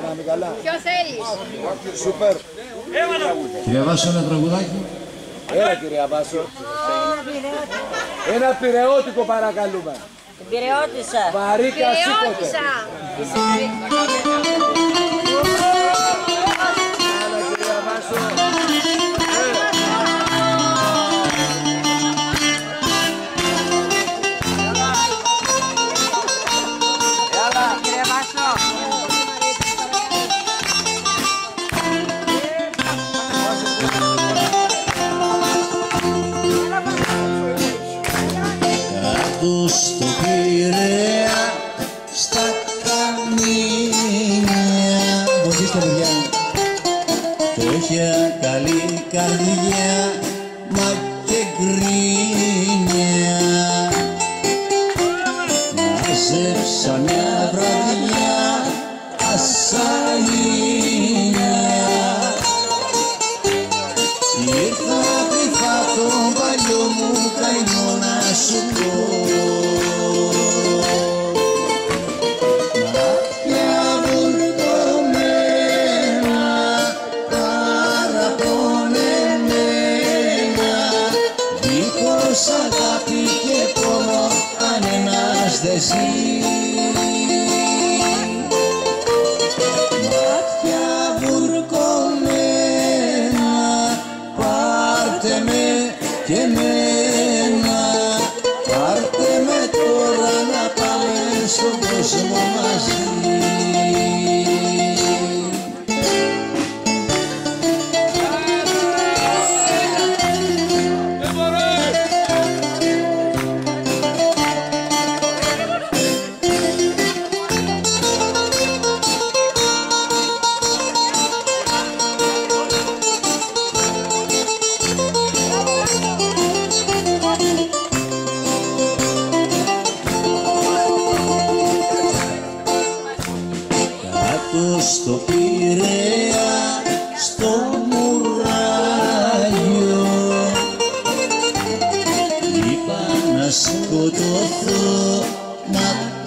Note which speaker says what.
Speaker 1: περνάμε καλά.
Speaker 2: Ποιο θέλεις?
Speaker 1: Σούπερ.
Speaker 3: Κυρία Βάσο, ένα τραγουδάκι.
Speaker 1: Έλα κυρία Βάσο. Ένα πειραιώτικο παρακαλούμε.
Speaker 4: Πειραιώτισσα.
Speaker 1: Βαρύκα σήκωτε. Έλα κυρία Βάσο.
Speaker 3: Κάτω στο Πειραιά, στα καμίνια. Βοηθήστε παιδιά. Φτώχεια, καλή καρδιά, μα και γκρίνια. Μάζεψα μια βραδιά ασαλήνια. Ήρθα κρυφά τον παλιό μου καημό να σου πω. Μάτια βουρκωμένα, παραπονεμένα, δίχως αγάπη και πόνο κανένας δεν ζει. Μάτια βουρκωμένα, πάρτε με και εμένα, πάρτε με τώρα να πάμε στον κόσμο μαζί. Κάτω στο Πειραιά, στο μουράγιο, είπα να σκοτωθώ, μα